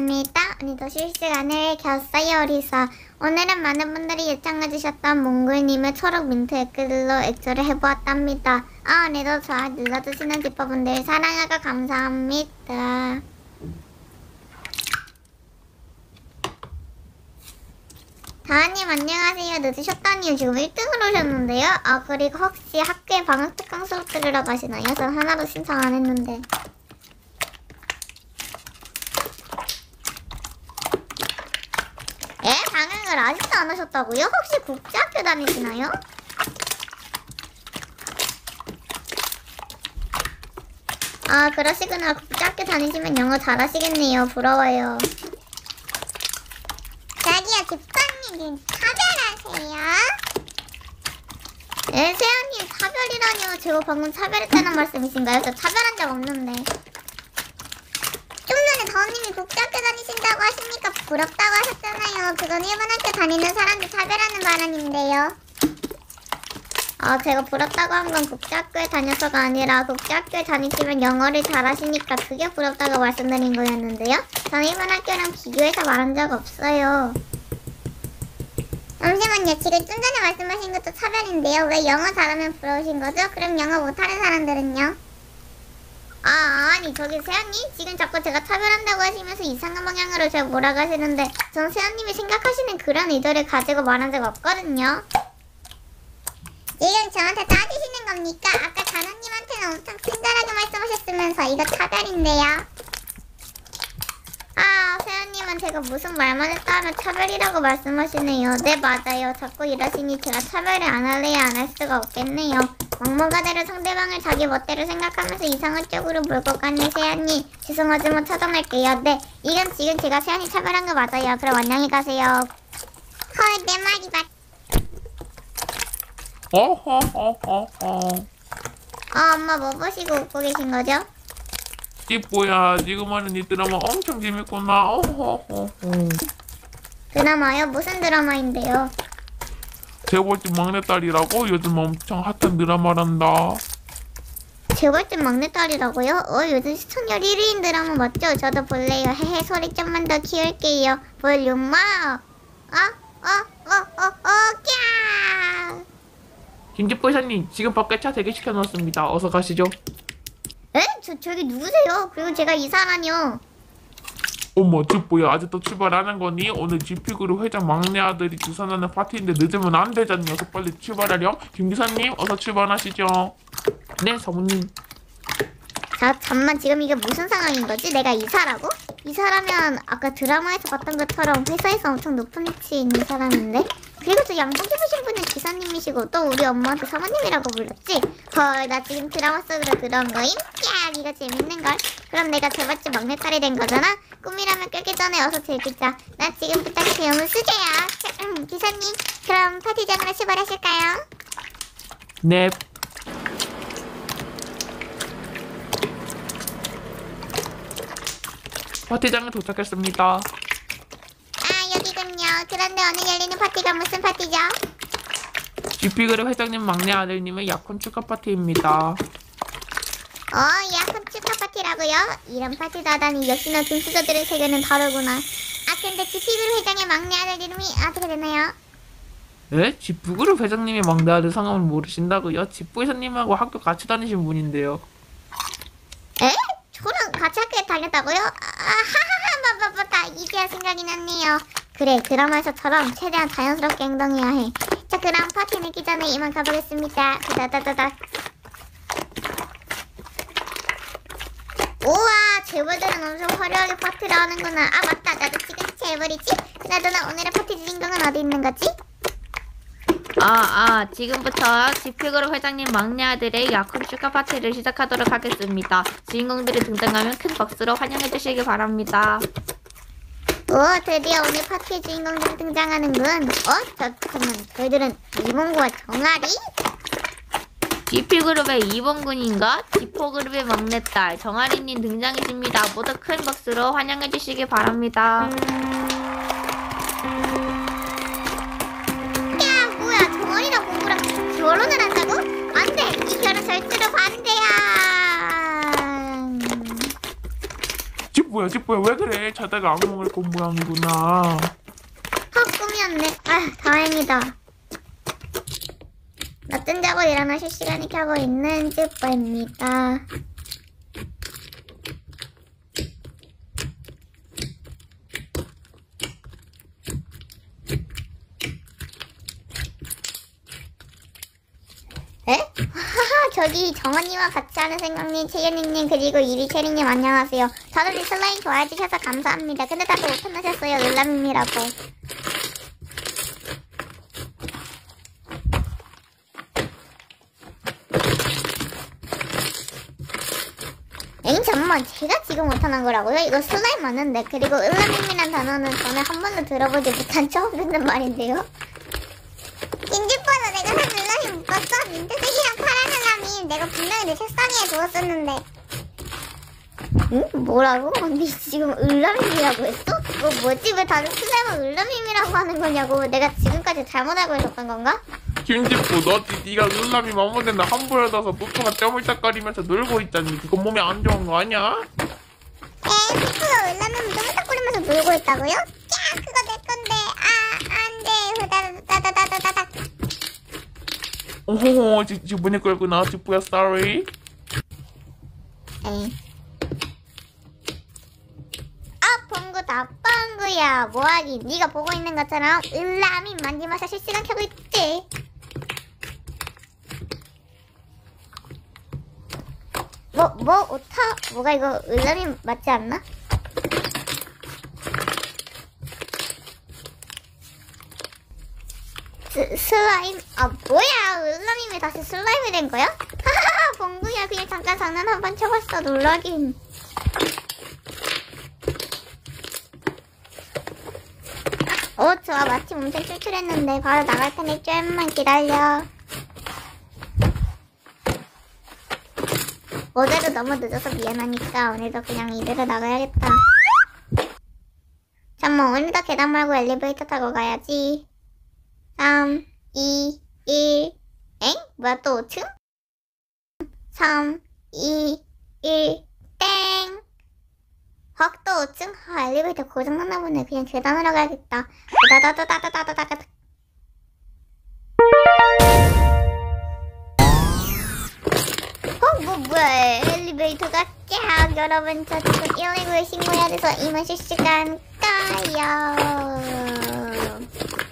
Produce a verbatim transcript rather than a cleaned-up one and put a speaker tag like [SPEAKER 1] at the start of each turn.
[SPEAKER 1] 반갑습니다. 오늘도 실시간을 켰어요, 리사. 오늘은 많은 분들이 요청해주셨던 몽골님의 초록 민트 댓글로 액조를 해보았답니다. 아, 오늘도 좋아요 눌러주시는 지퍼분들 사랑하고 감사합니다. 다하님 안녕하세요. 늦으셨다니요. 지금 일 등으로 오셨는데요. 아, 그리고 혹시 학교에 방학 특강 수업 들으러 가시나요? 전 하나도 신청 안 했는데. 에? 방학을 아직도 안 하셨다고요? 혹시 국제학교 다니시나요? 아, 그러시구나. 국제학교 다니시면 영어 잘하시겠네요. 부러워요. 자기야, 집사님 차별하세요? 에, 세연님 차별이라뇨. 제가 방금 차별했다는 말씀이신가요? 저 차별한 적 없는데. 좀 전에 더우님이 국제학교 다니신다고 하시니까 부럽다고 하셨잖아요. 그건 일본 학교 다니는 사람들 차별하는 발언인데요. 아, 제가 부럽다고 한 건 국제학교에 다녀서가 아니라 국제학교에 다니시면 영어를 잘하시니까 그게 부럽다고 말씀드린 거였는데요. 저는 일본 학교랑 비교해서 말한 적 없어요. 잠시만요. 지금 좀 전에 말씀하신 것도 차별인데요. 왜 영어 잘하면 부러우신 거죠? 그럼 영어 못하는 사람들은요? 아, 아니 저기 세연님 지금 자꾸 제가 차별한다고 하시면서 이상한 방향으로 제가 몰아가시는데 전 세연님이 생각하시는 그런 의도를 가지고 말한 적 없거든요. 지금 저한테 따지시는 겁니까? 아까 단원님한테는 엄청 친절하게 말씀하셨으면서 이거 차별인데요. 아, 세연님은 제가 무슨 말만 했다 하면 차별이라고 말씀하시네요. 네, 맞아요. 자꾸 이러시니 제가 차별을 안 할래야 안 할 수가 없겠네요. 막무가내로 상대방을 자기 멋대로 생각하면서 이상한 쪽으로 몰고 가는 세연님. 죄송하지만 차단할게요. 네, 이건 지금 제가 세연이 차별한 거 맞아요. 그럼 안녕히 가세요. 헐, 내 말이 맞...
[SPEAKER 2] 어허허허허.
[SPEAKER 1] 아, 엄마 뭐 보시고 웃고 계신 거죠?
[SPEAKER 2] 찌뽀야, 지금 하는 이 드라마 엄청 재밌구나. 어허허허.
[SPEAKER 1] 드라마요? 무슨 드라마인데요?
[SPEAKER 2] 재벌집 막내딸이라고 요즘 엄청 핫한 드라마란다.
[SPEAKER 1] 재벌집 막내딸이라고요? 어, 요즘 시청률 일 위인 드라마 맞죠? 저도 볼래요. 헤헤, 소리 좀만 더 키울게요. 볼륨마. 어? 어? 어? 어? 어? 꺄!
[SPEAKER 2] 김지뽀 이사님, 지금 밖에 차 대기시켜 놓았습니다. 어서 가시죠.
[SPEAKER 1] 에? 저, 저기 누구세요? 그리고 제가 이사라뇨.
[SPEAKER 2] 어머, 찌뽀야, 아직도 출발 안 한 거니? 오늘 지피그룹 회장 막내 아들이 주선하는 파티인데 늦으면 안 되잖니. 어서 빨리 출발하렴. 김 기사님, 어서 출발하시죠. 네, 사모님.
[SPEAKER 1] 자, 잠만, 지금 이게 무슨 상황인 거지? 내가 이사라고? 이사라면 아까 드라마에서 봤던 것처럼 회사에서 엄청 높은 위치에 있는 사람인데? 그리고 저 양복 입으신 분은 기사님이시고 또 우리 엄마한테 사모님이라고 불렀지? 헐, 나 지금 드라마 속으로 들어온 거임? 야, 이거 재밌는걸? 그럼 내가 재벌집 막내딸이 된 거잖아? 꿈이라면 깰기 전에 어서 즐기자. 나 지금부터 시험을 수제야. 기사님, 그럼 파티장으로 출발하실까요?
[SPEAKER 2] 네. 파티장에 도착했습니다.
[SPEAKER 1] 아, 여기군요. 그런데 오늘 열리는 파티가 무슨 파티죠?
[SPEAKER 2] 지피그룹 회장님 막내 아들님의 약혼 축하 파티입니다.
[SPEAKER 1] 어, 약혼 축하 파티라고요? 이런 파티도 하다니 역시나 금수저들의 세계는 다르구나. 아, 근데 지피그룹 회장의 막내 아들 이름이 어떻게 되나요?
[SPEAKER 2] 네? 지프그룹 회장님의 막내 아들 성함을 모르신다고요? 지프 회장님하고 학교 같이 다니신 분인데요.
[SPEAKER 1] 에? 저랑 같이 학교에 다녔다고요? 아, 하하하, 맞다, 맞다. 이제야 생각이 났네요. 그래, 드라마에서처럼 최대한 자연스럽게 행동해야 해. 자, 그럼 파티 내기 전에 이만 가보겠습니다. 다다다다다. 우와, 재벌들은 엄청 화려하게 파티를 하는구나. 아, 맞다. 나도 지금 재벌이지? 그나저나 오늘의 파티 주인공은 어디 있는 거지?
[SPEAKER 3] 아, 아, 지금부터 지피그룹 회장님 막내 아들의 약혼 축하 파티를 시작하도록 하겠습니다. 주인공들이 등장하면 큰 박수로 환영해 주시기 바랍니다.
[SPEAKER 1] 오, 드디어 오늘 파티의 주인공들이 등장하는군. 어? 저, 잠깐만, 저희들은 이봉구와 정아리?
[SPEAKER 3] 지피그룹의 이봉군인가? 지포그룹의 막내딸 정아리님 등장이십니다. 모두 큰 박수로 환영해 주시기 바랍니다.
[SPEAKER 1] 결혼을 한다고? 안 돼! 이 결혼 절대로 반대야!
[SPEAKER 2] 지뽀야, 지뽀야, 왜 그래? 자다가 악몽을 꾼 모양이구나.
[SPEAKER 1] 헉, 꿈이었네. 아, 다행이다. 낮은 자고 일어나 실시간에 켜고 있는 쭈뽀입니다. 에? 하하, 저기 정원님과 같이 하는 생각님, 채연님, 그리고 이리채리님 안녕하세요. 저는 이 슬라임 좋아해주셔서 감사합니다. 근데 다들 오픈하셨어요. 놀람님이라고. 에잉, 잠깐만. 제가 지금 오픈한 거라고요? 이거 슬라임 맞는데. 그리고 을람님이란 단어는 저는 한 번도 들어보지 못한 처음 듣는 말인데요. 인지퍼도 내가 산 을람이 못 봤어. 민트색이랑 파란 을람이 내가 분명히 내 책상 위에 두었었는데. 응? 뭐라고? 언니 지금 을람임이라고 했어? 뭐 뭐지? 왜 다들 슬라임을 을람임이라고 하는 거냐고. 내가 지금까지 잘못 알고 있었던 건가?
[SPEAKER 2] 김지프, 너 네가 을람이 마모된다 함부로 둬서 노트가 쪼물딱거리면서 놀고 있잖니. 그거 몸에 안 좋은 거 아니야?
[SPEAKER 1] 에, 피프가 을람임 쪼물딱거리면서 놀고 있다고요? 야, 그거 내 건데. 아, 안 돼. 후다다다다다다닥.
[SPEAKER 2] 오호호, 지, 지분이 끌구나. 지프야, sorry.
[SPEAKER 1] 에이. 아, 봉구다, 봉구야. 뭐하기? 네가 보고 있는 것처럼 을람이 만지면서 실시간 켜고 있지. 뭐, 뭐, 오타? 뭐가 이거 을람이 맞지 않나? 스, 슬라임? 아, 뭐야. 을람임이 다시 슬라임이 된 거야? 하하하, 봉구야. 그냥 잠깐 장난 한번 쳐봤어. 놀라긴. 어, 좋아. 마침 엄청 출출했는데 바로 나갈 테니 좀만 기다려. 어제도 너무 늦어서 미안하니까 오늘도 그냥 이대로 나가야겠다. 잠깐만, 오늘도 계단 말고 엘리베이터 타고 가야지. 삼, 이, 일. 엥? 뭐야, 또 오 층? 삼, 이, 일, 땡. 헉, 또 오 층? 아, 엘리베이터 고장났나 보네. 그냥 계단으로 가야겠다. 다다다다다다다다다. 어, 뭐, 뭐야. 엘리베이터가 쫙. 여러분, 저 지금 일일구에 신고해야 돼서 이만 실시간 까요.